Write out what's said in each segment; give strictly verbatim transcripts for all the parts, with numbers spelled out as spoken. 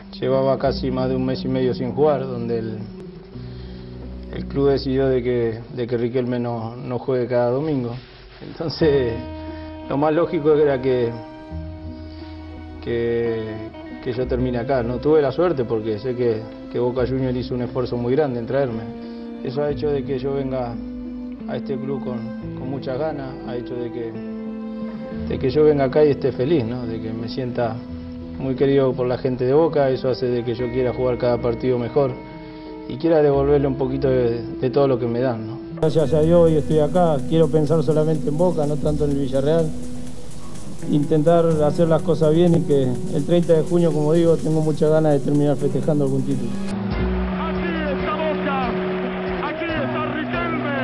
llevaba casi más de un mes y medio sin jugar, donde el, el club decidió de que, de que Riquelme no, no juegue cada domingo. Entonces, lo más lógico era que, que, que yo termine acá. No tuve la suerte porque sé que, que Boca Juniors hizo un esfuerzo muy grande en traerme. Eso ha hecho de que yo venga a este club con, con muchas ganas, ha hecho de que, de que yo venga acá y esté feliz, ¿no? De que me sienta muy querido por la gente de Boca. Eso hace de que yo quiera jugar cada partido mejor y quiera devolverle un poquito de, de todo lo que me dan, ¿no? Gracias a Dios hoy estoy acá, quiero pensar solamente en Boca, no tanto en el Villarreal. Intentar hacer las cosas bien y que el treinta de junio, como digo, tengo muchas ganas de terminar festejando algún título. Aquí está Boca, aquí está Riquelme.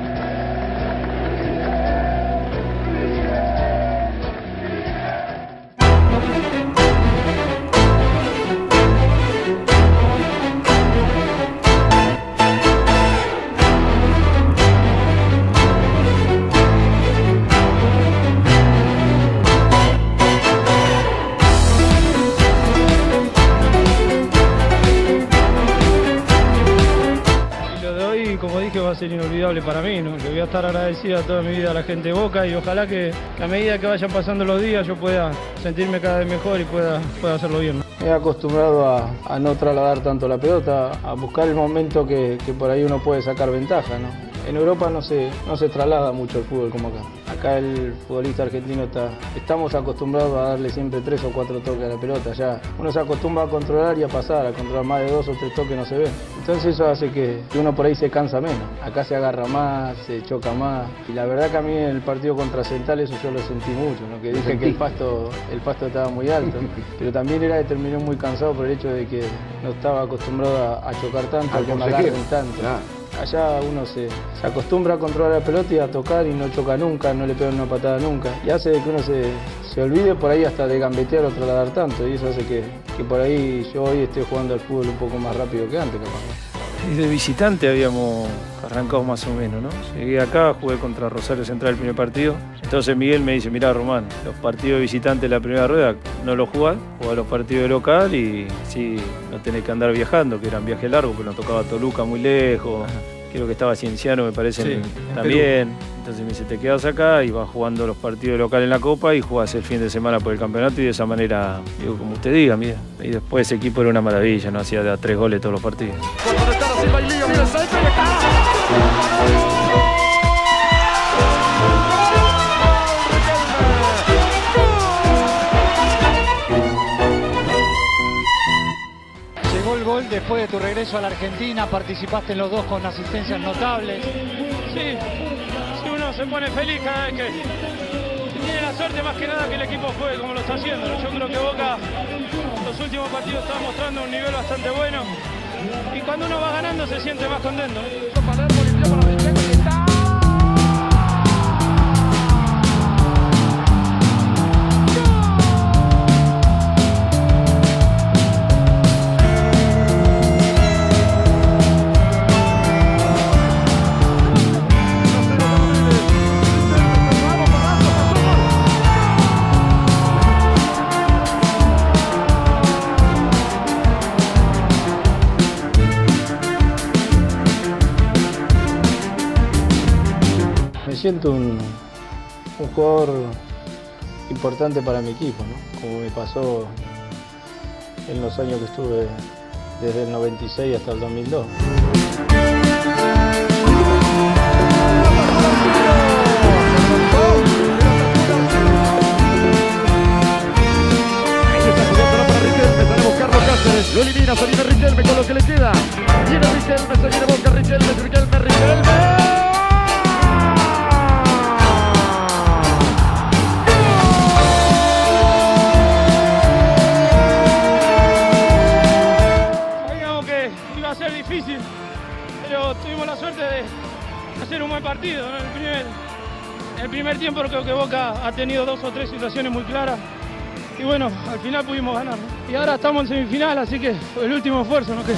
Como dije, va a ser inolvidable para mí, ¿no? Le voy a estar agradecido a toda mi vida a la gente de Boca y ojalá que, que a medida que vayan pasando los días yo pueda sentirme cada vez mejor y pueda, pueda hacerlo bien, ¿no? Me he acostumbrado a, a no trasladar tanto la pelota, a buscar el momento que, que por ahí uno puede sacar ventaja, ¿no? En Europa no se, no se traslada mucho el fútbol como acá. Acá el futbolista argentino está, estamos acostumbrados a darle siempre tres o cuatro toques a la pelota. Ya uno se acostumbra a controlar y a pasar, a controlar más de dos o tres toques no se ve. Entonces eso hace que uno por ahí se cansa menos. Acá se agarra más, se choca más. Y la verdad que a mí en el partido contra Central eso yo lo sentí mucho, ¿no? Que dije que el pasto, el pasto estaba muy alto. Pero también era que terminé muy cansado por el hecho de que no estaba acostumbrado a, a chocar tanto, a que me agarren tanto. Ah. Allá uno se, se acostumbra a controlar la pelota y a tocar y no choca nunca, no le pega una patada nunca. Y hace de que uno se, se olvide por ahí hasta de gambetear o trasladar tanto. Y eso hace que, que por ahí yo hoy esté jugando al fútbol un poco más rápido que antes, capaz. Y de visitante habíamos arrancado más o menos, ¿no? Llegué acá, jugué contra Rosario Central el primer partido. Entonces Miguel me dice, mirá Román, los partidos de visitante de la primera rueda no los jugás, jugás los partidos de local y sí, no tenés que andar viajando, que eran viajes largos, pero nos tocaba Toluca muy lejos. Ajá. Creo que estaba Cienciano, me parece, sí, también. Entonces me dice, te quedas acá y vas jugando los partidos locales en la Copa y jugás el fin de semana por el campeonato y de esa manera, digo, como usted diga, mira. Y después ese equipo era una maravilla, no hacía de a tres goles todos los partidos. Llegó el gol después de tu regreso a la Argentina, participaste en los dos con asistencias notables. Sí, sí, uno se pone feliz cada vez que tiene la suerte más que nada que el equipo juegue como lo está haciendo. Yo creo que Boca los últimos partidos está mostrando un nivel bastante bueno y cuando uno va ganando se siente más contento. Me siento un, un jugador importante para mi equipo, ¿no? Como me pasó en los años que estuve desde el noventa y seis hasta el dos mil dos. Lo elimina, se viene Riquelme con lo que le queda. Viene Riquelme, se viene Boca, Riquelme, Riquelme, Riquelme. Sabíamos que iba a ser difícil, pero tuvimos la suerte de hacer un buen partido, ¿no? El primer, el primer tiempo creo que Boca ha tenido dos o tres situaciones muy claras. Y bueno, al final pudimos ganar, ¿no? Y ahora estamos en semifinal, así que el último esfuerzo, ¿no? Que...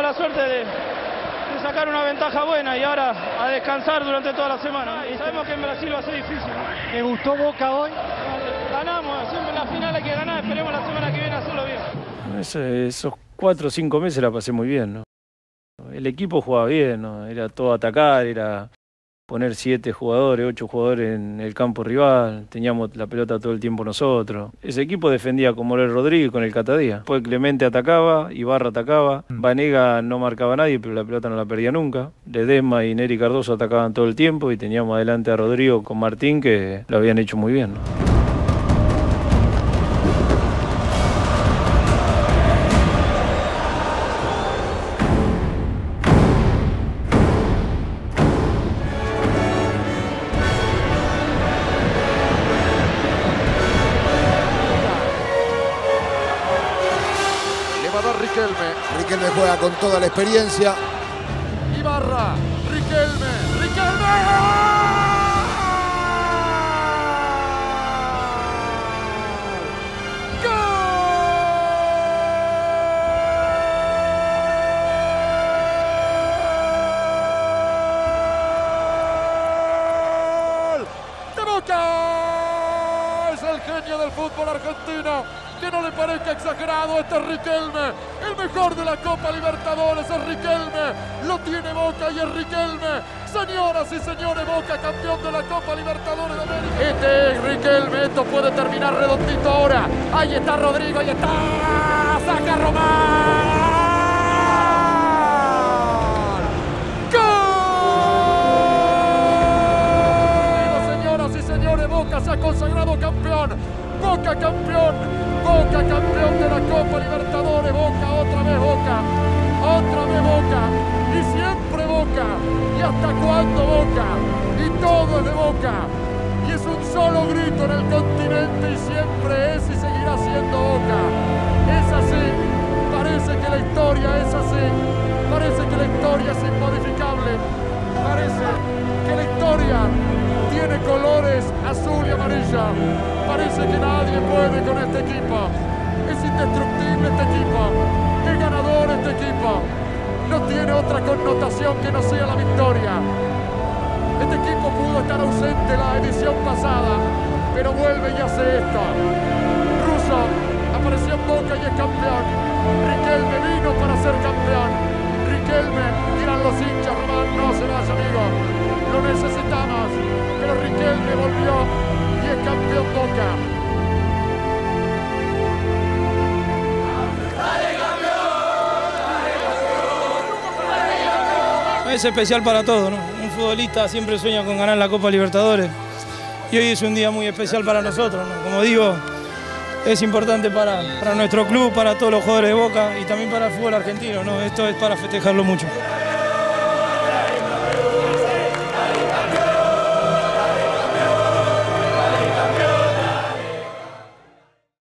la suerte de, de sacar una ventaja buena y ahora a descansar durante toda la semana. Y sabemos que en Brasil va a ser difícil. ¿Te gustó Boca hoy? Ganamos, siempre en la final hay que ganar, esperemos la semana que viene hacerlo bien. Eso, esos cuatro o cinco meses la pasé muy bien, ¿no? El equipo jugaba bien, ¿no? Era todo atacar, era poner siete jugadores, ocho jugadores en el campo rival, teníamos la pelota todo el tiempo nosotros. Ese equipo defendía con Morel Rodríguez, con el Catadía. Después Clemente atacaba, Ibarra atacaba, Vanega no marcaba a nadie, pero la pelota no la perdía nunca. Ledesma y Neri Cardoso atacaban todo el tiempo y teníamos adelante a Rodrigo con Martín, que lo habían hecho muy bien, ¿no? Riquelme. Riquelme juega con toda la experiencia. Ibarra, Riquelme, Riquelme. ¡Gol! ¡De Boca! Es el genio del fútbol argentino. Que no le parezca exagerado, este es Riquelme, el mejor de la Copa Libertadores es Riquelme, lo tiene Boca y es Riquelme. Señoras y señores, Boca campeón de la Copa Libertadores de América. Este es Riquelme, esto puede terminar redondito ahora. Ahí está Rodrigo, ahí está, saca Román. ¡Gol! Señoras y señores, Boca se ha consagrado campeón. Boca campeón, Boca campeón de la Copa Libertadores, Boca, otra vez Boca, otra vez Boca, y siempre Boca, y hasta cuándo Boca, y todo es de Boca, y es un solo grito en el continente y siempre es y seguirá siendo Boca. Es así, parece que la historia es así, parece que la historia es inmodificable, parece que la historia tiene colores azul y amarilla. Parece que nadie puede con este equipo. Es indestructible este equipo. Es ganador este equipo. No tiene otra connotación que no sea la victoria. Este equipo pudo estar ausente la edición pasada, pero vuelve y hace esto. Russo apareció en Boca y es campeón. Riquelme vino para ser campeón. Riquelme, dirán los hinchas, Román, no se vaya, amigo. Lo necesitamos, pero Riquelme volvió y es campeón Boca. ¡Dale, campeón! ¡Dale, campeón! Es especial para todos, ¿no? Un futbolista siempre sueña con ganar la Copa Libertadores y hoy es un día muy especial para nosotros, ¿no? Como digo, es importante para, para nuestro club, para todos los jugadores de Boca y también para el fútbol argentino, ¿no? Esto es para festejarlo mucho.